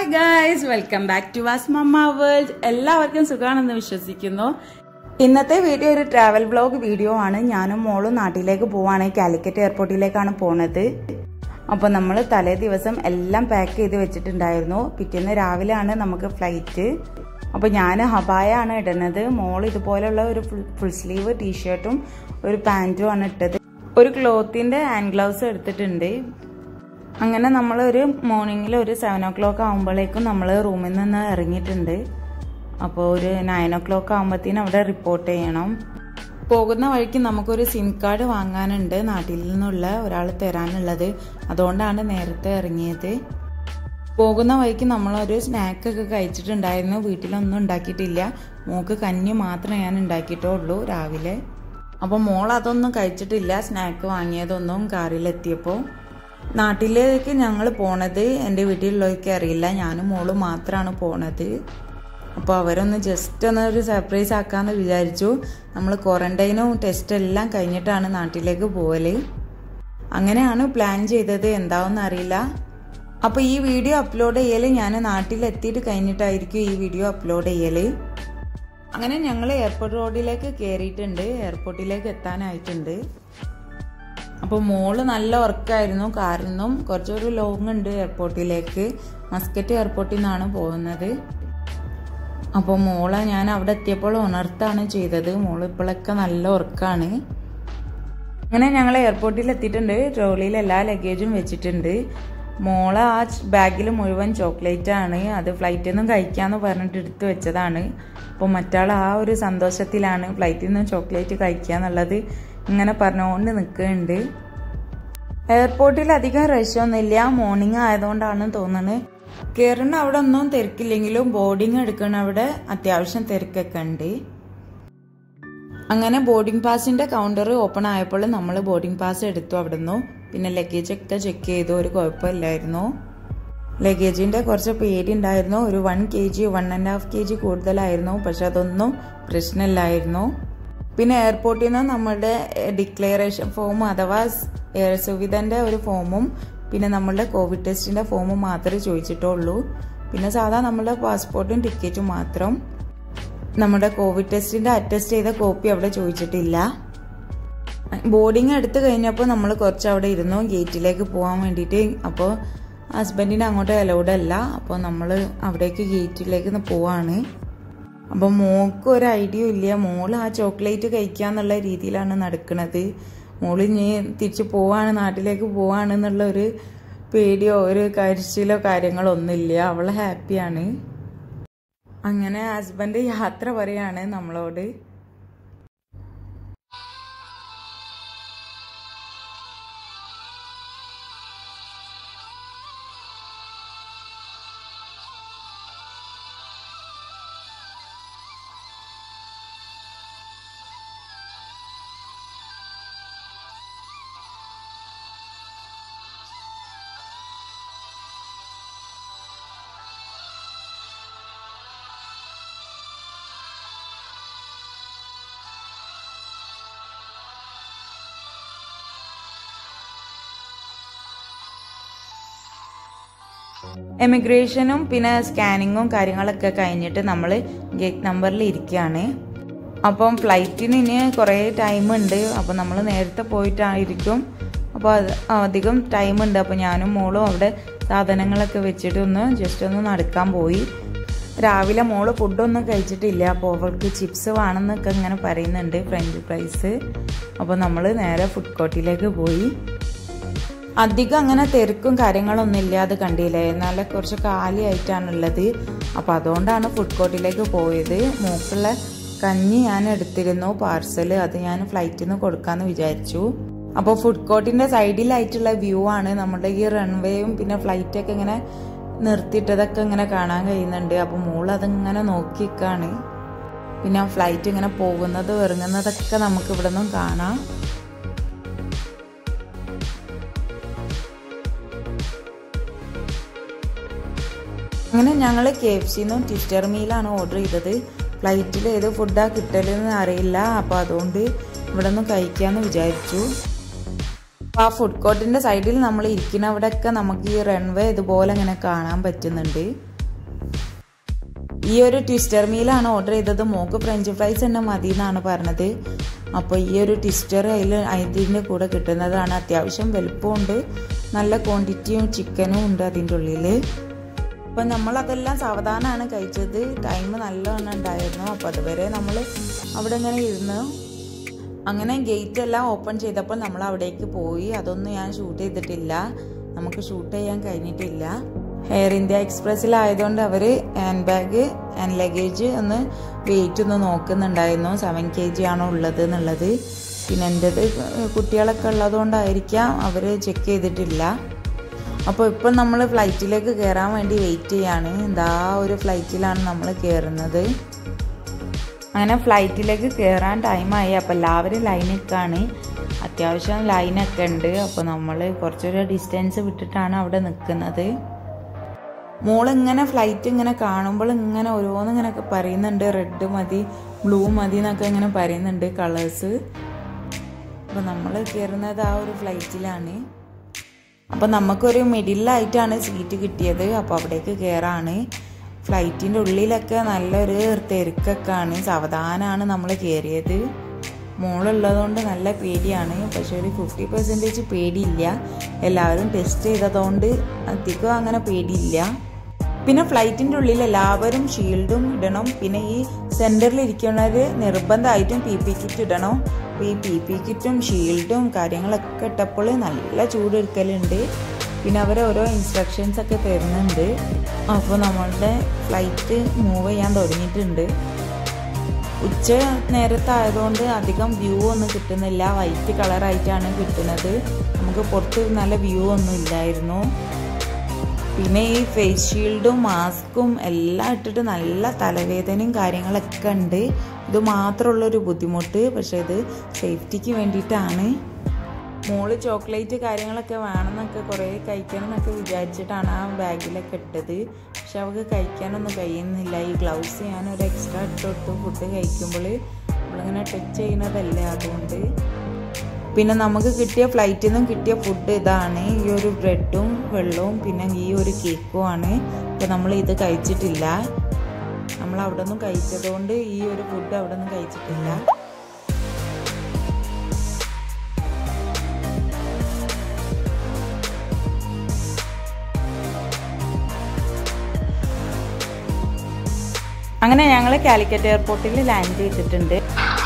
Hi guys, welcome back to evasmammaworld. എല്ലാവർക്കും സുഖാണെന്ന് വിശ്വസിക്കുന്നു. ഇന്നത്തെ വീഡിയോ ഒരു ട്രാവൽ വ്ലോഗ് വീഡിയോ ആണ്. ഞാനും മോളും നാട്ടിലേക്ക് പോവാണ്. കാലിക്കറ്റ് എയർപോർട്ടിലേക്കാണ് പോണത്. അപ്പോൾ നമ്മൾ തലേ ദിവസം എല്ലാം പാക്ക് ചെയ്ത് വെച്ചിട്ടുണ്ടായിരുന്നു. പിറ്റേന്ന് രാവിലെയാണ് നമുക്ക് ഫ്ലൈറ്റ്. അപ്പോൾ ഞാൻ ഹബായ ആണ് ഇടുന്നത്. മോൾ ഇതുപോലുള്ള ഒരു ഫുൾ സ്ലീവ് ടീഷർട്ടും ഒരു പാൻറ്റും ആണ് ഇട്ടത്. ഒരു ക്ലോത്തിന്റെ ഹാൻഡ് ഗ്ലൗസ് എടുത്തിട്ടുണ്ട്. അങ്ങനെ നമ്മൾ ഒരു മോർണിംഗിൽ ഒരു 7 o'clock ആകുമ്പോഴേക്കും നമ്മൾ റൂമിൽ നിന്ന് ഇറങ്ങിയിട്ടുണ്ട്. അപ്പോൾ ഒരു 9 o'clock ആകുമ്പോഴത്തേനും അവിടെ റിപ്പോർട്ട് ചെയ്യണം. പോകുന്ന വഴിക്ക് നമുക്കൊരു സിം കാർഡ് വാങ്ങാനുണ്ട്, നാട്ടിൽ നിന്നുള്ള ഒരാൾ തരാനുള്ളത്. അതുകൊണ്ടാണ് നേരത്തെ ഇറങ്ങിയത്. പോകുന്ന വഴിക്ക് നമ്മളൊരു സ്നാക്കൊക്കെ കഴിച്ചിട്ടുണ്ടായിരുന്നു. വീട്ടിലൊന്നും ഉണ്ടാക്കിയിട്ടില്ല. മോൾക്ക് കഞ്ഞി മാത്രമേ ഞാൻ ഉണ്ടാക്കിയിട്ടുള്ളൂ രാവിലെ. അപ്പോൾ മോൾ അതൊന്നും കഴിച്ചിട്ടില്ല, സ്നാക്ക് വാങ്ങിയതൊന്നും. കാറിലെത്തിയപ്പോൾ നാട്ടിലേക്ക് ഞങ്ങൾ പോണത് എൻ്റെ വീട്ടിലുള്ളവർക്ക് അറിയില്ല. ഞാനും മോളും മാത്രമാണ് പോണത്. അപ്പോൾ അവരൊന്ന് ജസ്റ്റ് ഒരു സർപ്രൈസ് ആക്കാമെന്ന് വിചാരിച്ചു. നമ്മൾ ക്വാറന്റൈനും ടെസ്റ്റ് എല്ലാം കഴിഞ്ഞിട്ടാണ് നാട്ടിലേക്ക് പോകല്. അങ്ങനെയാണ് പ്ലാൻ ചെയ്തത്. എന്താവെന്ന് അറിയില്ല. അപ്പോൾ ഈ വീഡിയോ അപ്ലോഡ് ചെയ്യൽ ഞാൻ നാട്ടിലെത്തിയിട്ട് കഴിഞ്ഞിട്ടായിരിക്കും ഈ വീഡിയോ അപ്ലോഡ് ചെയ്യൽ. അങ്ങനെ ഞങ്ങൾ എയർപോർട്ട് റോഡിലേക്ക് കയറിയിട്ടുണ്ട്. എയർപോർട്ടിലേക്ക് എത്താനായിട്ടുണ്ട്. അപ്പോൾ മോള് നല്ല ഉറക്കമായിരുന്നു. കാറിൽ നിന്നും കുറച്ചൊരു ലോങ് ഉണ്ട് എയർപോർട്ടിലേക്ക്. മസ്കറ്റ് എയർപോർട്ടിൽ നിന്നാണ് പോകുന്നത്. അപ്പോൾ മോളെ ഞാൻ അവിടെ എത്തിയപ്പോൾ ഉണർത്താണ് ചെയ്തത്. മോള് ഇപ്പോഴൊക്കെ നല്ല ഉറക്കമാണ്. അങ്ങനെ ഞങ്ങൾ എയർപോർട്ടിൽ എത്തിയിട്ടുണ്ട്. ട്രോളിയിൽ എല്ലാ ലഗേജും വെച്ചിട്ടുണ്ട്. മോളെ ആ ബാഗിൽ മുഴുവൻ ചോക്ലേറ്റ് ആണ്. അത് ഫ്ലൈറ്റിൽ നിന്നും കഴിക്കാമെന്ന് പറഞ്ഞിട്ട് എടുത്ത് വെച്ചതാണ്. അപ്പോൾ മറ്റാൾ ആ ഒരു സന്തോഷത്തിലാണ് ഫ്ലൈറ്റിൽ നിന്ന് ചോക്ലേറ്റ് കഴിക്കുക എന്നുള്ളത് ഇങ്ങനെ പറഞ്ഞുകൊണ്ട് നിൽക്കുന്നുണ്ട്. എയർപോർട്ടിൽ അധികം റഷൊന്നുമില്ല. മോർണിംഗ് ആയതുകൊണ്ടാണ് തോന്നുന്നത്. കയറുന്ന അവിടെ ഒന്നും തിരക്കില്ലെങ്കിലും ബോർഡിങ് എടുക്കണ അവിടെ അത്യാവശ്യം തിരക്കൊക്കെ ഉണ്ട്. അങ്ങനെ ബോർഡിംഗ് പാസിന്റെ കൗണ്ടർ ഓപ്പൺ ആയപ്പോൾ നമ്മൾ ബോർഡിംഗ് പാസ് എടുത്തു അവിടുന്ന്. പിന്നെ ലഗേജ് ഒക്കെ ചെക്ക് ചെയ്തു. ഒരു കുഴപ്പമില്ലായിരുന്നു. ലഗേജിന്റെ കുറച്ച് പേടി ഉണ്ടായിരുന്നു. ഒരു 1 kg 1.5 kg കൂടുതലായിരുന്നു. പക്ഷെ അതൊന്നും പ്രശ്നമില്ലായിരുന്നു. പിന്നെ എയർപോർട്ടിൽ നിന്ന് നമ്മളുടെ ഡിക്ലറേഷൻ ഫോം അഥവാ എയർ സുവിധന്റെ ഒരു ഫോമും പിന്നെ നമ്മളുടെ കോവിഡ് ടെസ്റ്റിന്റെ ഫോമും മാത്രമേ ചോദിച്ചിട്ടുള്ളൂ. പിന്നെ സാധാ നമ്മളുടെ പാസ്പോർട്ടും ടിക്കറ്റും മാത്രം. നമ്മുടെ കോവിഡ് ടെസ്റ്റിന്റെ അറ്റസ്റ്റ് ചെയ്ത കോപ്പി അവിടെ ചോദിച്ചിട്ടില്ല. ബോർഡിങ് എടുത്തു കഴിഞ്ഞപ്പോൾ നമ്മൾ കുറച്ച് അവിടെ ഇരുന്നു ഗേറ്റിലേക്ക് പോകാൻ വേണ്ടിയിട്ട്. അപ്പോൾ ഹസ്ബൻഡിന് അങ്ങോട്ട് അലൗഡ് അല്ല. അപ്പോൾ നമ്മൾ അവിടേക്ക് ഗേറ്റിലേക്ക് പോവാണ്. അപ്പോൾ മോൾക്ക് ഒരു ഐഡിയ ഇല്ല. മോള് ആ ചോക്ലേറ്റ് കഴിക്കാന്നുള്ള രീതിയിലാണ് നടക്കുന്നത്. മോള് ഇനി തിരിച്ചു പോവാണ്, നാട്ടിലേക്ക് പോവാണെന്നുള്ള ഒരു പേടിയോ ഒരു കരച്ചിലോ കാര്യങ്ങളോ ഒന്നുമില്ല. അവള് ഹാപ്പിയാണ്. അങ്ങനെ ഹസ്ബൻഡ് യാത്ര പറയാണ് നമ്മളോട്. എമിഗ്രേഷനും പിന്നെ സ്കാനിങ്ങും കാര്യങ്ങളൊക്കെ കഴിഞ്ഞിട്ട് നമ്മൾ ഗേറ്റ് നമ്പറിൽ ഇരിക്കുകയാണ്. അപ്പം ഫ്ലൈറ്റിന് ഇനി കുറേ ടൈം ഉണ്ട്. അപ്പോൾ നമ്മൾ നേരത്തെ പോയിട്ടായിരിക്കും. അപ്പോൾ അധികം ടൈം ഉണ്ട്. അപ്പോൾ ഞാനും മോളും അവിടെ സാധനങ്ങളൊക്കെ വെച്ചിട്ട് ജസ്റ്റ് ഒന്ന് നടക്കാൻ പോയി. രാവിലെ മോള് ഫുഡൊന്നും കഴിച്ചിട്ടില്ല. അപ്പോൾ അവൾക്ക് ചിപ്സ് വേണമെന്നൊക്കെ ഇങ്ങനെ പറയുന്നുണ്ട്, ഫ്രഞ്ച് ഫ്രൈസ്. അപ്പോൾ നമ്മൾ നേരെ ഫുഡ് കോർട്ടിലേക്ക് പോയി. അധികം അങ്ങനെ തിരക്കും കാര്യങ്ങളൊന്നും ഇല്ലാതെ കണ്ടില്ലേ, നല്ല കുറച്ച് കാലിയായിട്ടാണുള്ളത്. അപ്പോൾ അതുകൊണ്ടാണ് ഫുഡ് കോർട്ടിലേക്ക് പോയത്. മോക്കുള്ള കഞ്ഞി ഞാൻ എടുത്തിരുന്നു പാർസൽ. അത് ഞാൻ ഫ്ലൈറ്റിൽ നിന്ന് കൊടുക്കാമെന്ന് വിചാരിച്ചു. അപ്പോൾ ഫുഡ് കോർട്ടിന്റെ സൈഡിലായിട്ടുള്ള വ്യൂ ആണ്. നമ്മുടെ ഈ റൺവേയും പിന്നെ ഫ്ലൈറ്റൊക്കെ ഇങ്ങനെ നിർത്തിയിട്ടതൊക്കെ ഇങ്ങനെ കാണാൻ കഴിയുന്നുണ്ട്. അപ്പോൾ മോൾ അതിങ്ങനെ നോക്കിക്കാണ്. പിന്നെ ഫ്ലൈറ്റ് ഇങ്ങനെ പോകുന്നതും ഇറങ്ങുന്നതൊക്കെ നമുക്ക് ഇവിടെ നിന്നും കാണാം. അങ്ങനെ ഞങ്ങൾ KFCന്നും ട്വിസ്റ്റർ മീലാണ് ഓർഡർ ചെയ്തത്. ഫ്ലൈറ്റിൽ ഏത് ഫുഡാണ് കിട്ടലെന്ന് അറിയില്ല. അപ്പോൾ അതുകൊണ്ട് ഇവിടെ നിന്ന് കഴിക്കാമെന്ന് വിചാരിച്ചു. ആ ഫുഡ് കോർട്ടിന്റെ സൈഡിൽ നമ്മൾ ഇരിക്കുന്ന അവിടെയൊക്കെ നമുക്ക് ഈ റൺവേ ഇതുപോലെ ഇങ്ങനെ കാണാൻ പറ്റുന്നുണ്ട്. ഈ ഒരു ട്വിസ്റ്റർ മീലാണ് ഓർഡർ ചെയ്തത്. മോക്ക് ഫ്രഞ്ച് ഫ്രൈസ് തന്നെ മതി എന്നാണ് പറഞ്ഞത്. അപ്പോൾ ഈ ഒരു ട്വിസ്റ്റർ അതിൻ്റെ കൂടെ കിട്ടുന്നതാണ്. അത്യാവശ്യം വലുപ്പമുണ്ട്, നല്ല ക്വാണ്ടിറ്റിയും ചിക്കനും ഉണ്ട് അതിൻ്റെ ഉള്ളിൽ. അപ്പം നമ്മളതെല്ലാം സാവധാനമാണ് കഴിച്ചത്. ടൈം നല്ലവണ്ണം ഉണ്ടായിരുന്നു. അപ്പോൾ അതുവരെ നമ്മൾ അവിടെ ഇങ്ങനെ ഇരുന്നു. അങ്ങനെ ഗേറ്റ് എല്ലാം ഓപ്പൺ ചെയ്തപ്പോൾ നമ്മൾ അവിടേക്ക് പോയി. അതൊന്നും ഞാൻ ഷൂട്ട് ചെയ്തിട്ടില്ല, നമുക്ക് ഷൂട്ട് ചെയ്യാൻ കഴിഞ്ഞിട്ടില്ല. എയർ ഇന്ത്യ എക്സ്പ്രസ്സിലായതുകൊണ്ട് അവർ ഹാൻഡ് ബാഗ് ആൻഡ് ലഗേജ് ഒന്ന് വെയിറ്റ് ഒന്ന് നോക്കുന്നുണ്ടായിരുന്നു. 7 kg ആണോ ഉള്ളത് എന്നുള്ളത്. പിന്നെ എൻ്റെത് കുട്ടികളൊക്കെ ഉള്ളതുകൊണ്ടായിരിക്കാം അവർ ചെക്ക് ചെയ്തിട്ടില്ല. അപ്പോൾ ഇപ്പം നമ്മൾ ഫ്ലൈറ്റിലേക്ക് കയറാൻ വേണ്ടി വെയിറ്റ് ചെയ്യാണ്. എന്താ ഒരു ഫ്ലൈറ്റിലാണ് നമ്മൾ കയറുന്നത്. അങ്ങനെ ഫ്ലൈറ്റിലേക്ക് കയറാൻ ടൈമായി. അപ്പോൾ എല്ലാവരും ലൈനൊക്കെയാണ്, അത്യാവശ്യം ലൈനൊക്കെ ഉണ്ട്. അപ്പോൾ നമ്മൾ കുറച്ചൊരു ഡിസ്റ്റൻസ് വിട്ടിട്ടാണ് അവിടെ നിൽക്കുന്നത്. മോളിങ്ങനെ ഫ്ലൈറ്റ് ഇങ്ങനെ കാണുമ്പോൾ ഇങ്ങനെ ഓരോന്നിങ്ങനെയൊക്കെ പറയുന്നുണ്ട്. റെഡ് മതി, ബ്ലൂ മതി എന്നൊക്കെ ഇങ്ങനെ പറയുന്നുണ്ട് കളേഴ്സ്. അപ്പോൾ നമ്മൾ കയറുന്നത് ആ ഒരു ഫ്ലൈറ്റിലാണ്. അപ്പോൾ നമുക്കൊരു മിഡിലായിട്ടാണ് സീറ്റ് കിട്ടിയത്. അപ്പോൾ അവിടേക്ക് കയറാണ്. ഫ്ലൈറ്റിൻ്റെ ഉള്ളിലൊക്കെ നല്ലൊരു തിരക്കൊക്കെ ആണ്. സാവധാനമാണ് നമ്മൾ കയറിയത്. മോളുള്ളതുകൊണ്ട് നല്ല പേടിയാണ്, പക്ഷെ ഒരു 50% പേടിയില്ല. എല്ലാവരും ടെസ്റ്റ് ചെയ്തതുകൊണ്ട് അധികം അങ്ങനെ പേടിയില്ല. പിന്നെ ഫ്ലൈറ്റിൻ്റെ ഉള്ളിൽ എല്ലാവരും ഷീൽഡും ഇടണം. പിന്നെ ഈ സെൻറ്ററിൽ ഇരിക്കുന്നവർ നിർബന്ധമായിട്ടും PP കിറ്റ് ഇടണം. അപ്പോൾ ഈ PP കിറ്റും ഷീൽഡും കാര്യങ്ങളൊക്കെ ഇട്ടപ്പോൾ നല്ല ചൂടെടുക്കലുണ്ട്. പിന്നെ അവർ ഓരോ ഇൻസ്ട്രക്ഷൻസ് ഒക്കെ തരുന്നുണ്ട്. അപ്പോൾ നമ്മളുടെ ഫ്ലൈറ്റ് മൂവ് ചെയ്യാൻ തുടങ്ങിയിട്ടുണ്ട്. ഉച്ച നേരത്തായതുകൊണ്ട് അധികം വ്യൂ ഒന്നും കിട്ടുന്നില്ല, വൈറ്റ് കളറായിട്ടാണ് കിട്ടുന്നത്. നമുക്ക് പുറത്ത് നല്ല വ്യൂ ഒന്നും ഇല്ലായിരുന്നു. പിന്നെ ഈ ഫേസ് ഷീൽഡും മാസ്കും എല്ലാം ഇട്ടിട്ട് നല്ല തലവേദനയും കാര്യങ്ങളൊക്കെ ഉണ്ട്. ഇത് മാത്രമുള്ളൊരു ബുദ്ധിമുട്ട്, പക്ഷേ ഇത് സേഫ്റ്റിക്ക് വേണ്ടിയിട്ടാണ്. മോള് ചോക്ലേറ്റ് കാര്യങ്ങളൊക്കെ വേണമെന്നൊക്കെ കുറേ കഴിക്കണം എന്നൊക്കെ വിചാരിച്ചിട്ടാണ് ആ ബാഗിലൊക്കെ ഇട്ടത്. പക്ഷെ അവൾക്ക് കഴിക്കാനൊന്നും കഴിയുന്നില്ല. ഈ ഗ്ലൗസ് ഞാനൊരു എക്സ്ട്രാ ഇട്ടു ഫുഡ് കഴിക്കുമ്പോൾ നമ്മളിങ്ങനെ ടച്ച് ചെയ്യുന്നതല്ലേ, അതുകൊണ്ട്. പിന്നെ നമുക്ക് കിട്ടിയ ഫ്ലൈറ്റിൽ നിന്നും കിട്ടിയ ഫുഡ് ഇതാണ്. ഈ ഒരു ബ്രെഡും വെള്ളവും പിന്നെ ഈ ഒരു കേക്കും ആണ്. അപ്പോൾ നമ്മൾ ഇത് കഴിച്ചിട്ടില്ല. നമ്മൾ അവിടെ നിന്നും കഴിച്ചതുകൊണ്ട് ഈ ഒരു ഫുഡ് അവിടെ നിന്നും കഴിച്ചിട്ടില്ല. അങ്ങനെ ഞങ്ങൾ കാലിക്കറ്റ് എയർപോർട്ടിൽ ലാൻഡ് ചെയ്തിട്ടുണ്ട്.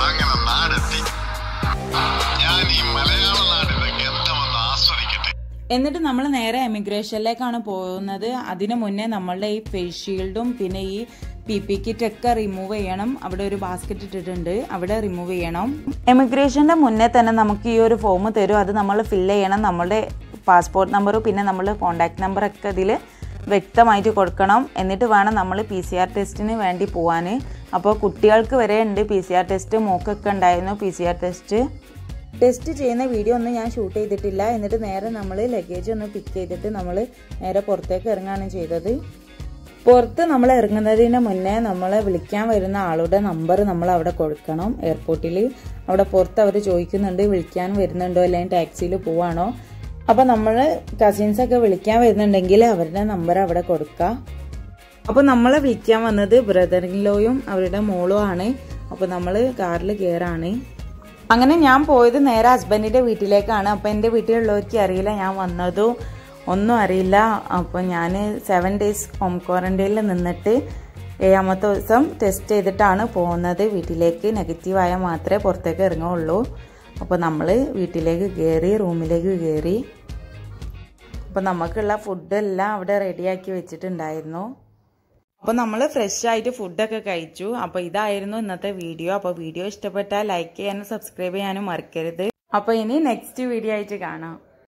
എന്നിട്ട് നമ്മൾ നേരെ എമിഗ്രേഷനിലേക്കാണ് പോകുന്നത്. അതിനു മുന്നേ നമ്മളുടെ ഈ ഫേസ് ഷീൽഡും പിന്നെ ഈ PP കിറ്റ് ഒക്കെ റിമൂവ് ചെയ്യണം. അവിടെ ഒരു ബാസ്ക്കറ്റ് ഇട്ടിട്ടുണ്ട്, അവിടെ റിമൂവ് ചെയ്യണം. എമിഗ്രേഷന്റെ മുന്നേ തന്നെ നമുക്ക് ഈ ഒരു ഫോം തരും, അത് നമ്മൾ ഫില്ല് ചെയ്യണം. നമ്മളുടെ പാസ്പോർട്ട് നമ്പറും പിന്നെ നമ്മൾ കോണ്ടാക്ട് നമ്പറൊക്കെ ഇതിൽ വ്യക്തമായിട്ട് കൊടുക്കണം. എന്നിട്ട് വേണം നമ്മൾ PCR ടെസ്റ്റിന് വേണ്ടി പോകാൻ. അപ്പോൾ കുട്ടികൾക്ക് വരെ ഉണ്ട് PCR ടെസ്റ്റ്, മോക്കൊക്കെ ഉണ്ടായിരുന്നു PCR ടെസ്റ്റ് ചെയ്യുന്ന വീഡിയോ ഒന്നും ഞാൻ ഷൂട്ട് ചെയ്തിട്ടില്ല. എന്നിട്ട് നേരെ നമ്മൾ ലഗേജ് ഒന്ന് പിക്ക് ചെയ്തിട്ട് നമ്മൾ നേരെ പുറത്തേക്ക് ഇറങ്ങുകയാണ് ചെയ്തത്. പുറത്ത് നമ്മൾ ഇറങ്ങുന്നതിന് മുന്നേ നമ്മളെ വിളിക്കാൻ വരുന്ന ആളുടെ നമ്പർ നമ്മൾ അവിടെ കൊടുക്കണം. എയർപോർട്ടിൽ അവിടെ പുറത്ത് അവർ ചോദിക്കുന്നുണ്ട് വിളിക്കാൻ വരുന്നുണ്ടോ അല്ലെങ്കിൽ ടാക്സിയിൽ പോവാണോ. അപ്പോൾ നമ്മൾ കസിൻസൊക്കെ വിളിക്കാൻ വരുന്നുണ്ടെങ്കിൽ അവരുടെ നമ്പർ അവിടെ കൊടുക്കുക. അപ്പോൾ നമ്മളെ വിളിക്കാൻ വന്നത് ബ്രദർ ഇൻ ലോയും അവരുടെ മോളും ആണ്. അപ്പോൾ നമ്മൾ കാറിൽ കയറാണ്. അങ്ങനെ ഞാൻ പോയത് നേരെ ഹസ്ബൻഡിൻ്റെ വീട്ടിലേക്കാണ്. അപ്പോൾ എൻ്റെ വീട്ടിലുള്ളവർക്ക് അറിയില്ല ഞാൻ വന്നതും ഒന്നും അറിയില്ല. അപ്പോൾ ഞാൻ 7 days ഹോം ക്വാറന്റൈനിൽ നിന്നിട്ട് 7ാമത്തെ ദിവസം ടെസ്റ്റ് ചെയ്തിട്ടാണ് പോകുന്നത് വീട്ടിലേക്ക്. നെഗറ്റീവായാൽ മാത്രമേ പുറത്തേക്ക് ഇറങ്ങുള്ളൂ. അപ്പോൾ നമ്മൾ വീട്ടിലേക്ക് കയറി, റൂമിലേക്ക് കയറി. അപ്പോൾ നമുക്കുള്ള ഫുഡെല്ലാം അവിടെ റെഡിയാക്കി വെച്ചിട്ടുണ്ടായിരുന്നു. അപ്പോൾ നമ്മൾ ഫ്രഷ് ആയിട്ട് ഫുഡൊക്കെ കഴിച്ചു. അപ്പോൾ ഇതായിരുന്നു ഇന്നത്തെ വീഡിയോ. അപ്പോൾ വീഡിയോ ഇഷ്ടപ്പെട്ടാൽ ലൈക്ക് ചെയ്യാനും സബ്സ്ക്രൈബ് ചെയ്യാനും മറക്കരുത്. അപ്പോൾ ഇനി നെക്സ്റ്റ് വീഡിയോ ആയിട്ട് കാണാം.